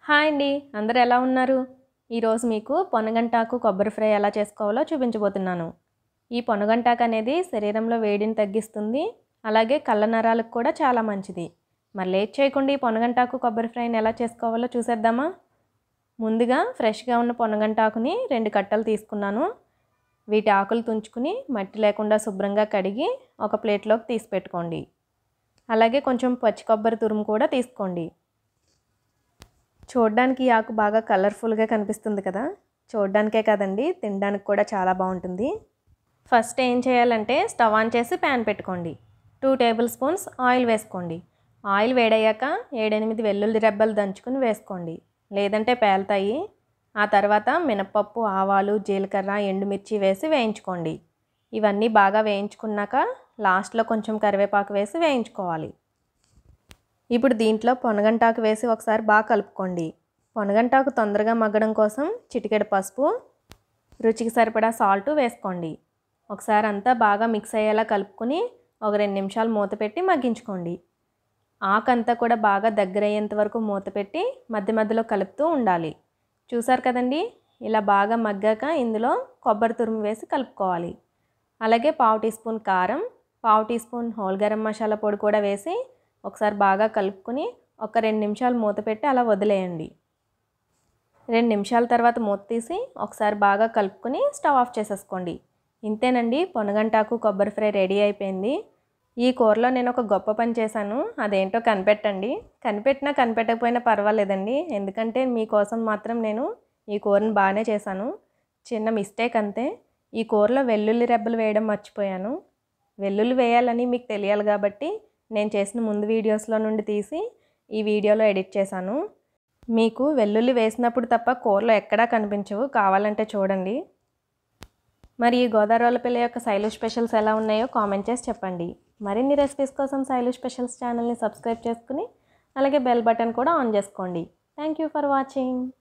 Hi అండి, అందరూ ఎలా ఉన్నారు? ఈరోజు మీకు పొనగంటాకు కొబ్బరి ఫ్రై ఎలా చేసుకోవాలో చూపించబోతున్నాను. ఈ పొనగంటాకు అనేది శరీరంలో వేడిని తగ్గిస్తుంది, అలాగే కళ్ళ నరాలకు కూడా చాలా మంచిది. మరి లేట్ చేయకుండా ఈ పొనగంటాకు కొబ్బరి ఫ్రైని ఎలా చేసుకోవాలో చూసేద్దామా? ముందుగా ఫ్రెష్గా ఉన్న పొనగంటాకుని 2 కట్టలు తీసుకున్నాను. వీటి ఆకులు తుంచుకుని మట్టి లేకుండా శుభ్రంగా కడిగి ఒక ప్లేట్లోకి తీసి పెట్టుకోండి. అలాగే కొంచెం పచ్చి కొబ్బరి తురుము కూడా తీసుకోండి. చూడడానికి ఈ ఆకు బాగా కలర్ఫుల్గా కనిపిస్తుంది కదా, చూడడానికే కదండి, తినడానికి కూడా చాలా బాగుంటుంది. ఫస్ట్ ఏం చేయాలంటే స్టవ్ ఆన్ చేసి ప్యాన్ పెట్టుకోండి. 2 టేబుల్ స్పూన్స్ ఆయిల్ వేసుకోండి. ఆయిల్ వేడయ్యాక 7-8 వెల్లుల్లి రెబ్బలు దంచుకుని వేసుకోండి, లేదంటే పేలుతాయి. ఆ తర్వాత మినపప్పు, ఆవాలు, జీలకర్ర, ఎండుమిర్చి వేసి వేయించుకోండి. ఇవన్నీ బాగా వేయించుకున్నాక లాస్ట్లో కొంచెం కరివేపాకు వేసి వేయించుకోవాలి. ఇప్పుడు దీంట్లో పొనగంటాకు వేసి ఒకసారి బాగా కలుపుకోండి. పొనగంటాకు తొందరగా మగ్గడం కోసం చిటికెడు పసుపు, రుచికి సరిపడా సాల్ట్ వేసుకోండి. ఒకసారి అంతా బాగా మిక్స్ అయ్యేలా కలుపుకొని ఒక 2 నిమిషాలు మూత పెట్టి మగ్గించుకోండి. ఆకంతా కూడా బాగా దగ్గర అయ్యేంత వరకు మూత పెట్టి మధ్య మధ్యలో కలుపుతూ ఉండాలి. చూసారు కదండి, ఇలా బాగా మగ్గాక ఇందులో కొబ్బరి తురుము వేసి కలుపుకోవాలి. అలాగే 1/2 టీ స్పూన్ కారం, 1/2 tea spoon whole garam masala పొడి కూడా వేసి ఒకసారి బాగా కలుపుకొని ఒక 2 నిమిషాలు మూత పెట్టి అలా వదిలేయండి. 2 నిమిషాల తర్వాత మూత తీసి ఒకసారి బాగా కలుపుకొని స్టవ్ ఆఫ్ చేసేసుకోండి. ఇంతేనండి, పొనగంటాకు కొబ్బరి ఫ్రై రెడీ అయిపోయింది. ఈ కూరలో నేను ఒక గొప్ప పని చేశాను, అదేంటో కనిపెట్టండి. కనిపెట్టినా కనిపెట్టకపోయినా పర్వాలేదండి, ఎందుకంటే మీకోసం మాత్రం నేను ఈ కూరను బాగానే చేశాను. చిన్న మిస్టేక్ అంతే. ఈ కూరలో వెల్లుల్లి రెబ్బలు వేయడం మర్చిపోయాను. వెల్లుల్లి వేయాలని మీకు తెలియాలి కాబట్టి నేను చేసిన ముందు వీడియోస్లో నుండి తీసి ఈ వీడియోలో ఎడిట్ చేశాను. మీకు వెల్లుల్లి వేసినప్పుడు తప్ప కూరలో ఎక్కడా కనిపించవు, కావాలంటే చూడండి. మరి ఈ గోదావరిపల్లి యొక్క శైలు స్పెషల్స్ ఎలా ఉన్నాయో కామెంట్ చేసి చెప్పండి. మరిన్ని రెసిపీస్ కోసం శైలు స్పెషల్స్ ఛానల్ని సబ్స్క్రైబ్ చేసుకుని అలాగే బెల్ బటన్ కూడా ఆన్ చేసుకోండి. Thank you for watching.